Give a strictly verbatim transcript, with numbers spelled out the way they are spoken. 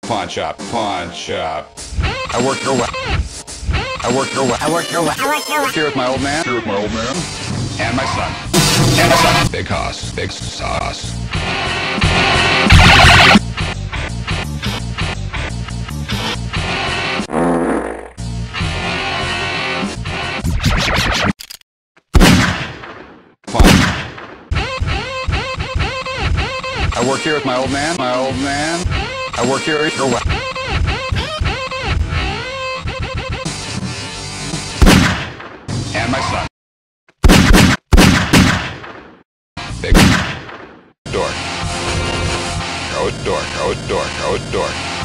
Pawn shop, pawn shop. I work your way. I work your way. I work your way. I work your way. Here with my old man. Here with my old man. And my son. And my son. Big hoss. Big sauce. I work here with my old man, my old man. I work here with your wife. And my son. Big dork. Go dork, go dork, go dork.